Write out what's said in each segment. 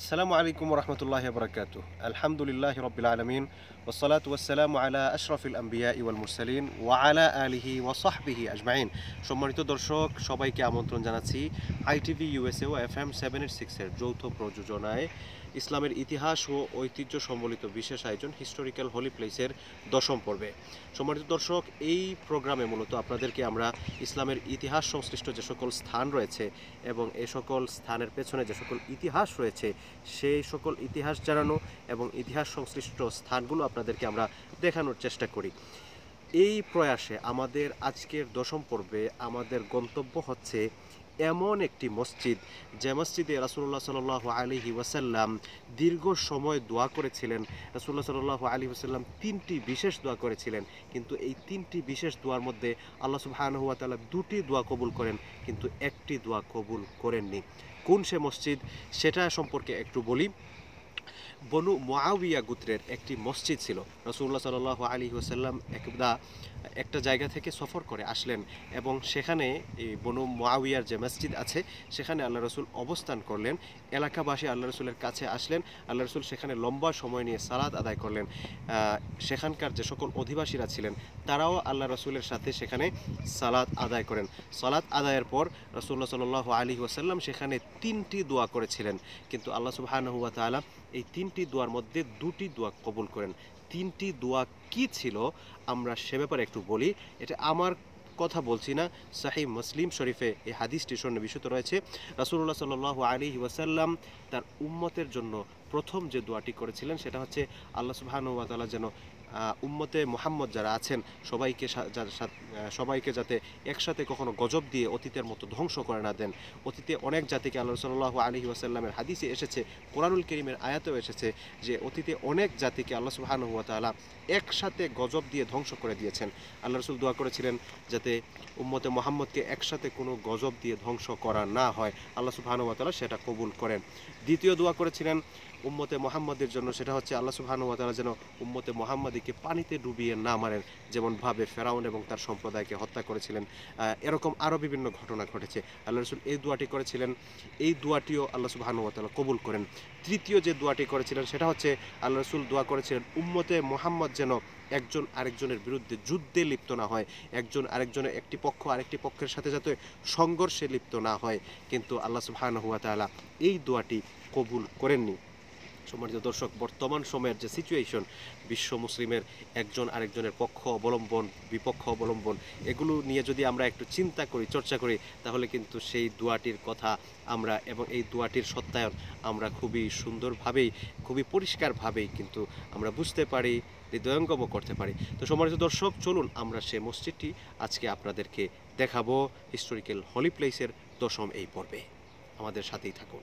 আসসালামু আলাইকুম রহমতুল্লাহ বরকাত। আলহামদুলিল্লাহ রবিল আলমিন ওসলাত ওয়াসালাম আলা আশরফিল আম্বিয়া ইউল মুরসালিন ওয়া আলা আলিহি ওয়াসাহবিহি আজমাইন। সম্মানিত দর্শক, সবাইকে আমন্ত্রণ জানাচ্ছি আইটিভি ইউএসএ ও FM 786-এর যৌথ প্রযোজনায় ইসলামের ইতিহাস ও ঐতিহ্য সম্বলিত বিশেষ আয়োজন হিস্টোরিক্যাল হোলি প্লেসের দশম পর্বে। সম্মানিত দর্শক, এই প্রোগ্রামে মূলত আপনাদেরকে আমরা ইসলামের ইতিহাস সংশ্লিষ্ট যে সকল স্থান রয়েছে এবং এই সকল স্থানের পেছনে যে সকল ইতিহাস রয়েছে সেই সকল ইতিহাস জানানো এবং ইতিহাস সংশ্লিষ্ট স্থানগুলো আপনাদেরকে আমরা দেখানোর চেষ্টা করি। এই প্রয়াসে আমাদের আজকের দশম পর্বে আমাদের গন্তব্য হচ্ছে এমন একটি মসজিদ, যে মসজিদে রাসূলুল্লাহ সাল্লাল্লাহু আলাইহি ওয়াসাল্লাম দীর্ঘ সময় দোয়া করেছিলেন। রাসূলুল্লাহ সাল্লাল্লাহু আলাইহি ওয়াসাল্লাম তিনটি বিশেষ দোয়া করেছিলেন, কিন্তু এই তিনটি বিশেষ দোয়ার মধ্যে আল্লাহ সুবহানাহু ওয়া তাআলা দুটি দোয়া কবুল করেন, কিন্তু একটি দোয়া কবুল করেননি। কোন সে মসজিদ সেটা সম্পর্কে একটু বলি। বনু মুআবিয়া গোত্রের একটি মসজিদ ছিল। রাসূলুল্লাহ সাল্লাল্লাহু আলাইহি ওয়াসাল্লাম একটা জায়গা থেকে সফর করে আসলেন এবং সেখানে এই বনু মুআবিয়ার যে মসজিদ আছে সেখানে আল্লাহ রসুল অবস্থান করলেন। এলাকাবাসী আল্লাহ রসুলের কাছে আসলেন। আল্লাহ রসুল সেখানে লম্বা সময় নিয়ে সালাত আদায় করলেন। সেখানকার যে সকল অধিবাসীরা ছিলেন তারাও আল্লাহ রসুলের সাথে সেখানে সালাত আদায় করেন। সালাত আদায়ের পর রাসূলুল্লাহ সাল্লাল্লাহু আলাইহি ওয়াসাল্লাম সেখানে তিনটি দোয়া করেছিলেন, কিন্তু আল্লাহ সুবহানাহু ওয়া তাআলা এই তিনটি দোয়ার মধ্যে দুটি দোয়া কবুল করেন। তিনটি দোয়া কি ছিল আমরা সে ব্যাপারে একটু বলি। এটা আমার কথা বলছি না, সহিহ মুসলিম শরীফে এই হাদিসটি সন্নিবেশিত রয়েছে। রাসূলুল্লাহ সাল্লাল্লাহু আলাইহি ওয়াসাল্লাম তার উম্মতের জন্য প্রথম যে দোয়াটি করেছিলেন সেটা হচ্ছে আল্লাহ সুবহানাহু ওয়া তাআলা যেন উম্মতে মুহাম্মদ যারা আছেন সবাইকে যাতে একসাথে কখনো গজব দিয়ে অতীতের মতো ধ্বংস করে না দেন। অতীতে অনেক জাতিকে আল্লাহ সাল্লাল্লাহু আলাইহি ওয়াসাল্লামের হাদিসে এসেছে, কোরআনুল কারীমের আয়াতেও এসেছে যে অতীতে অনেক জাতিকে আল্লাহ সুবহানাহু ওয়া তাআলা একসাথে গজব দিয়ে ধ্বংস করে দিয়েছেন। আল্লাহ রাসূল দোয়া করেছিলেন যাতে উম্মতে মুহাম্মদকে একসাথে কোনো গজব দিয়ে ধ্বংস করা না হয়। আল্লাহ সুবহানাহু ওয়া তাআলা সেটা কবুল করেন। দ্বিতীয় দোয়া করেছিলেন উম্মতে মুহাম্মদের জন্য, সেটা হচ্ছে আল্লাহ সুবহানাহু ওয়া তাআলা যেন উম্মতে মুহাম্মাদীকে পানিতে ডুবিয়ে না মারেন, যেমনভাবে ফেরাউন এবং তার সম্প্রদায়কে হত্যা করেছিলেন। এরকম আরও বিভিন্ন ঘটনা ঘটেছে। আল্লাহ রাসূল এই দোয়াটি করেছিলেন, এই দোয়াটিও আল্লাহ সুবহানাহু ওয়া তাআলা কবুল করেন। তৃতীয় যে দোয়াটি করেছিলেন সেটা হচ্ছে আল্লাহ রাসূল দোয়া করেছিলেন উম্মতে মুহাম্মদ যেন একজন আরেকজনের বিরুদ্ধে যুদ্ধে লিপ্ত না হয়, একজন আরেকজনের একটি পক্ষ আরেকটি পক্ষের সাথে যাতে সংঘর্ষে লিপ্ত না হয়, কিন্তু আল্লাহ সুবহানাহু ওয়া তাআলা এই দোয়াটি কবুল করেননি। সম্মানিত দর্শক, বর্তমান সময়ের যে সিচুয়েশন, বিশ্ব মুসলিমের একজন আরেকজনের পক্ষ অবলম্বন বিপক্ষ অবলম্বন এগুলো নিয়ে যদি আমরা একটু চিন্তা করি চর্চা করি তাহলে কিন্তু সেই দোয়াটির কথা আমরা এবং এই দোয়াটির সত্যায়ন আমরা খুবই সুন্দরভাবেই খুবই পরিষ্কারভাবেই কিন্তু আমরা বুঝতে পারি, হৃদয়ঙ্গম করতে পারি। তো সম্মানিত দর্শক, চলুন আমরা সেই মসজিদটি আজকে আপনাদেরকে দেখাবো হিস্টোরিক্যাল হোলি প্লেসের দশম এই পর্বে। আমাদের সাথেই থাকুন।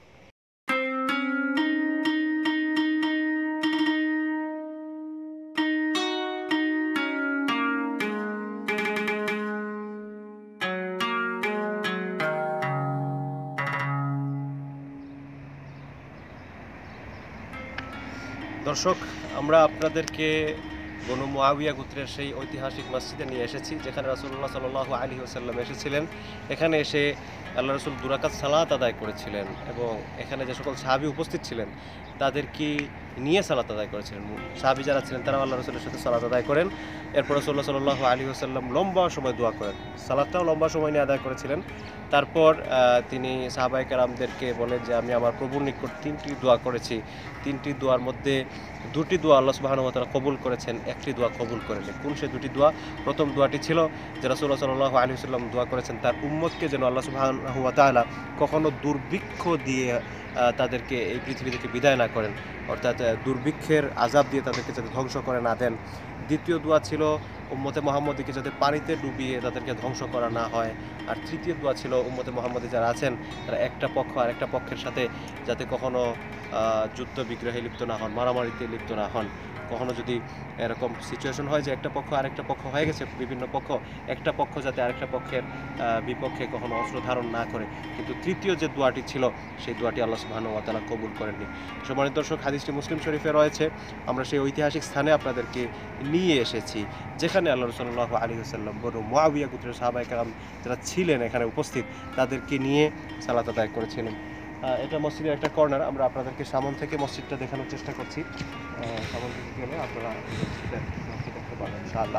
দর্শক, আমরা আপনাদেরকে বনু মুআবিয়া গোত্রের সেই ঐতিহাসিক মসজিদে নিয়ে এসেছি যেখানে রাসূলুল্লাহ সাল্লাল্লাহু আলাইহি ওয়াসাল্লাম এসেছিলেন। এখানে এসে আল্লাহ রাসূল দুই রাকাত সালাত আদায় করেছিলেন এবং এখানে যে সকল সাহাবী উপস্থিত ছিলেন তাদেরকে নিয়ে সালাত আদায় করেছিলেন। সাহাবী যারা ছিলেন তারা আল্লাহ রাসূলের সাথে সালাত আদায় করেন। এরপর রাসূলুল্লাহ সাল্লাল্লাহু আলাইহি ওয়াসাল্লাম লম্বা সময় দোয়া করেন, সালাতটাও লম্বা সময় নিয়ে আদায় করেছিলেন। তারপর তিনি সাহাবায়ে কেরামদেরকে বলেন যে আমি আমার প্রভুর নিকট তিনটি দোয়া করেছি, তিনটি দোয়ার মধ্যে দুটি দোয়া আল্লাহ সুবহানাহু ওয়া তাআলা কবুল করেছেন, একটি দোয়া কবুল করেননি। কোন সে দুটি দোয়া? প্রথম দোয়াটি ছিল যে রাসূলুল্লাহ সাল্লাল্লাহু আলাইহি ওয়াসাল্লাম দোয়া করেছেন তার উম্মতকে যেন আল্লাহ সুবহানাহু ওয়া তাআলা কখনো দুর্ভিক্ষ দিয়ে তাদেরকে এই পৃথিবী থেকে বিদায় না করেন, অর্থাৎ দুর্ভিক্ষের আযাব দিয়ে তাদেরকে যাতে ধ্বংস করে না দেন। দ্বিতীয় দোয়া ছিল উম্মতে মুহাম্মদীকে যাতে পানিতে ডুবিয়ে তাদেরকে ধ্বংস করা না হয়। আর তৃতীয় দোয়া ছিল উম্মতে মুহাম্মদী যারা আছেন তারা একটা পক্ষ আর একটা পক্ষের সাথে যাতে কখনো যুদ্ধ বিগ্রহে লিপ্ত না হন, মারামারিতে লিপ্ত না হন। কখনো যদি এরকম সিচুয়েশন হয় যে একটা পক্ষ আরেকটা পক্ষ হয়ে গেছে, বিভিন্ন পক্ষ, একটা পক্ষ যাতে আরেকটা পক্ষের বিপক্ষে কখনো অস্ত্র ধারণ না করে। কিন্তু তৃতীয় যে দোয়াটি ছিল সেই দোয়াটি আল্লাহ সুবহানাহু ওয়া তাআলা কবুল করেননি। সম্মানিত দর্শক, হাদিসটি মুসলিম শরীফে রয়েছে। আমরা সেই ঐতিহাসিক স্থানে আপনাদেরকে নিয়ে এসেছি যেখানে আল্লাহ সাল্লাল্লাহু আলাইহি ওয়াসাল্লাম বনু মুআবিয়া গোত্রের সাহাবায়ে কেরাম যারা ছিলেন এখানে উপস্থিত তাদেরকে নিয়ে সালাত আদায় করেছিলেন। এটা মসজিদের একটা কর্নার। আমরা আপনাদেরকে সামন থেকে মসজিদটা দেখানোর চেষ্টা করছি। সামন থেকে গেলে আপনারা মসজিদটা দেখতে পাবেন ইনশাআল্লাহ।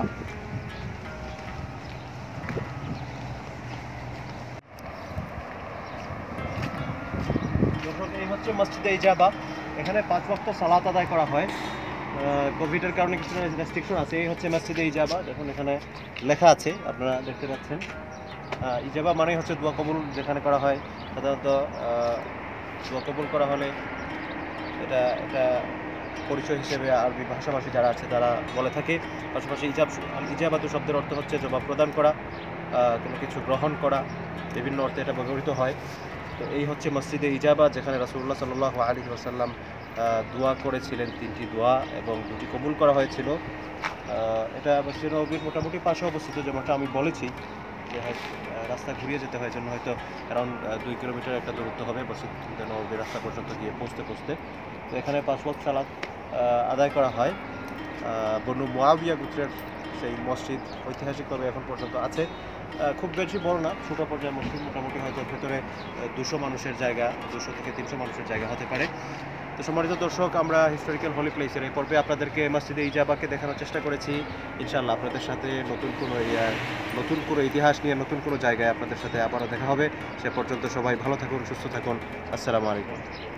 দর্শক, এই হচ্ছে মসজিদে ইজাবা। এখানে 5 ওয়াক্ত সালাত আদায় করা হয়। কোভিডের কারণে কিছু রেস্ট্রিকশন আছে। এই হচ্ছে মসজিদে ইজাবা। দেখুন এখানে লেখা আছে, আপনারা দেখতে পাচ্ছেন। ইজাবা মানে হচ্ছে দোয়া কবুল যেখানে করা হয়। সাধারণত দোয়া কবুল করা হলে এটা এটা পরিচয় হিসেবে আরবি ভাষাভাষী যারা আছে তারা বলে থাকে। পাশাপাশি ইজাবাতু শব্দের অর্থ হচ্ছে জবাব প্রদান করা, কোনো কিছু গ্রহণ করা, বিভিন্ন অর্থে এটা ব্যবহৃত হয়। তো এই হচ্ছে মসজিদে ইজাবা, যেখানে রাসূলুল্লাহ সাল্লাল্লাহু আলাইহি ওয়াসাল্লাম দোয়া করেছিলেন 3টি দোয়া এবং 2টি কবুল করা হয়েছিল। এটা মসজিদ নববীর মোটামুটি পাশে অবস্থিত, যেমনটা আমি বলেছি যে রাস্তা ঘুরিয়ে যেতে হয়, জন্য হয়তো অ্যারাউন্ড 2 কিলোমিটার একটা দূরত্ব হবে মসজিদ নববীর রাস্তা পর্যন্ত গিয়ে পৌঁছতে। তো এখানে 5 ওয়াক্ত সালাত আদায় করা হয়। বনু মুআবিয়া গোত্রের সেই মসজিদ ঐতিহাসিকভাবে এখন পর্যন্ত আছে। খুব বেশি বড় না, ছোটো পর্যায়ের মসজিদ। মোটামুটি হয়তো ভেতরে 200 মানুষের জায়গা, 200 থেকে 300 মানুষের জায়গা হতে পারে। তো সম্মানিত দর্শক, আমরা হিস্টোরিক্যাল হোলি প্লেসের এই পর্বে আপনাদেরকে মসজিদে ইজাবাকে দেখানোর চেষ্টা করেছি। ইনশাআল্লাহ আপনাদের সাথে নতুন কোনো ইতিহাস নিয়ে নতুন কোনো জায়গায় আপনাদের সাথে আবারও দেখা হবে। সে পর্যন্ত সবাই ভালো থাকুন, সুস্থ থাকুন। আসসালামু আলাইকুম।